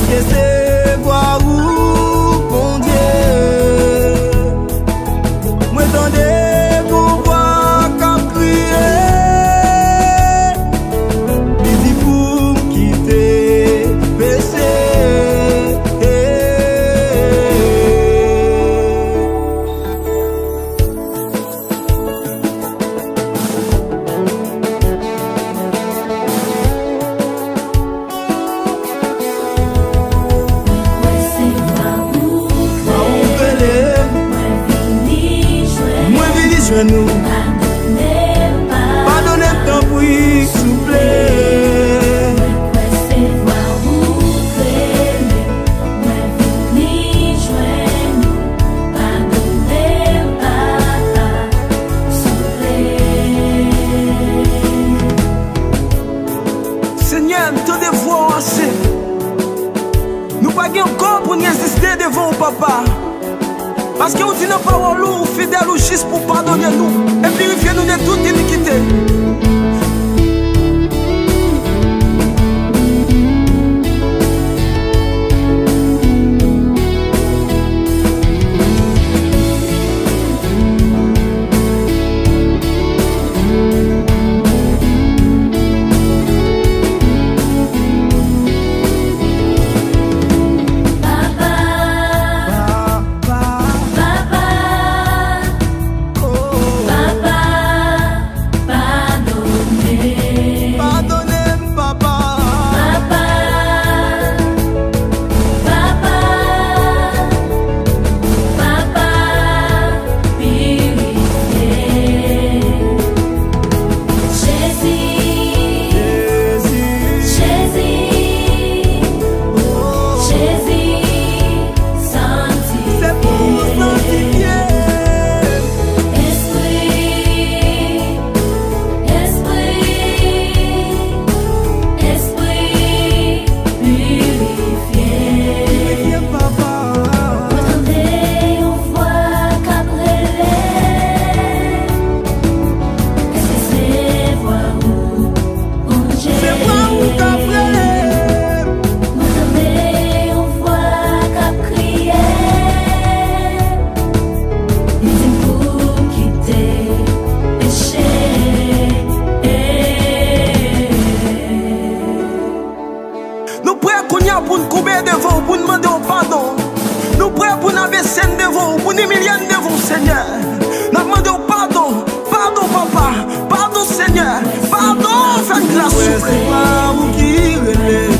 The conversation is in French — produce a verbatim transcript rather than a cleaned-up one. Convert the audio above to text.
recevoir ou bon Dieu. Moi tendez pour voir qu'à crier. Il dit pour quitter péché. Nous pardonnez ton bruit, s'il vous plaît. Seigneur, nous te devons assez. Nous pas encore pour nous résister devant papa. Parce que vous dites nos paroles lourdes, fidèles ou juste pour pardonner nous et purifier nous de toute iniquité. Pour nous couper devant, pour nous demander pardon. Nous prêts pour nous abaisser devant, pour nous humilier devant, Seigneur. Nous demandons pardon, pardon papa, pardon Seigneur, pardon, faites grâce.